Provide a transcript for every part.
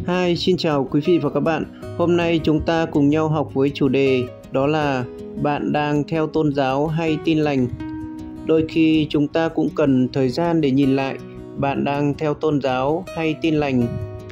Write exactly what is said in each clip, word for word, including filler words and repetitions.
Hi, xin chào quý vị và các bạn. Hôm nay chúng ta cùng nhau học với chủ đề đó là bạn đang theo tôn giáo hay tin lành. Đôi khi chúng ta cũng cần thời gian để nhìn lại bạn đang theo tôn giáo hay tin lành.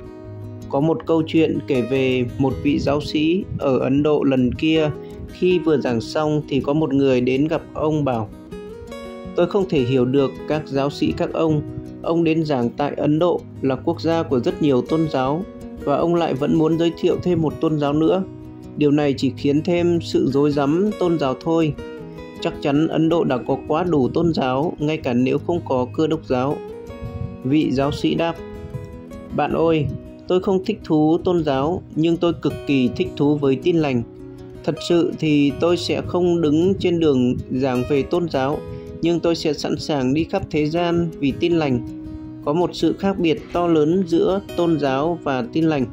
Có một câu chuyện kể về một vị giáo sĩ ở Ấn Độ lần kia. Khi vừa giảng xong thì có một người đến gặp ông bảo: "Tôi không thể hiểu được các giáo sĩ các ông. Ông đến giảng tại Ấn Độ là quốc gia của rất nhiều tôn giáo, và ông lại vẫn muốn giới thiệu thêm một tôn giáo nữa. Điều này chỉ khiến thêm sự rối rắm tôn giáo thôi. Chắc chắn Ấn Độ đã có quá đủ tôn giáo, ngay cả nếu không có Cơ đốc giáo." Vị giáo sĩ đáp: "Bạn ơi, tôi không thích thú tôn giáo, nhưng tôi cực kỳ thích thú với tin lành. Thật sự thì tôi sẽ không đứng trên đường giảng về tôn giáo, nhưng tôi sẽ sẵn sàng đi khắp thế gian vì tin lành. Có một sự khác biệt to lớn giữa tôn giáo và tin lành.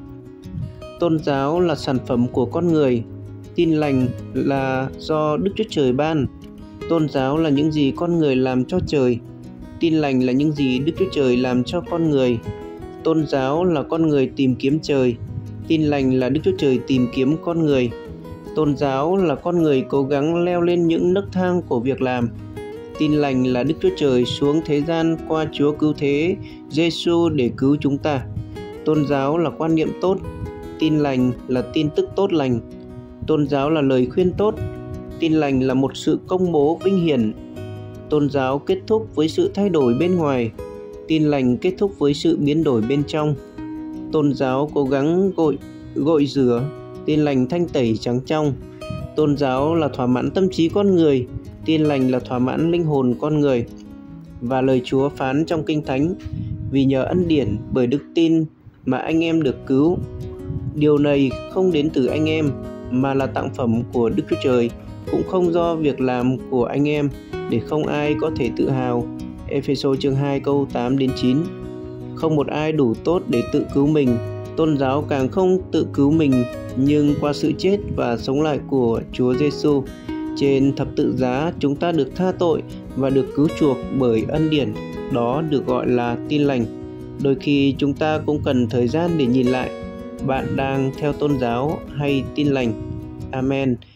Tôn giáo là sản phẩm của con người, tin lành là do Đức Chúa Trời ban. Tôn giáo là những gì con người làm cho trời, tin lành là những gì Đức Chúa Trời làm cho con người. Tôn giáo là con người tìm kiếm trời, tin lành là Đức Chúa Trời tìm kiếm con người. Tôn giáo là con người cố gắng leo lên những nấc thang của việc làm. Tin lành là Đức Chúa Trời xuống thế gian qua Chúa Cứu Thế Giêsu để cứu chúng ta. Tôn giáo là quan niệm tốt, tin lành là tin tức tốt lành. Tôn giáo là lời khuyên tốt, tin lành là một sự công bố vinh hiển. Tôn giáo kết thúc với sự thay đổi bên ngoài, tin lành kết thúc với sự biến đổi bên trong. Tôn giáo cố gắng gội, gội rửa, tin lành thanh tẩy trắng trong. Tôn giáo là thỏa mãn tâm trí con người, tin lành là thỏa mãn linh hồn con người. Và lời Chúa phán trong Kinh Thánh: vì nhờ ân điển bởi đức tin mà anh em được cứu. Điều này không đến từ anh em, mà là tặng phẩm của Đức Chúa Trời, cũng không do việc làm của anh em, để không ai có thể tự hào. Ê-phê-sô chương hai câu tám đến chín. Không một ai đủ tốt để tự cứu mình, tôn giáo càng không tự cứu mình, nhưng qua sự chết và sống lại của Chúa Giêsu trên thập tự giá, chúng ta được tha tội và được cứu chuộc bởi ân điển. Đó được gọi là tin lành. Đôi khi chúng ta cũng cần thời gian để nhìn lại bạn đang theo tôn giáo hay tin lành. Amen.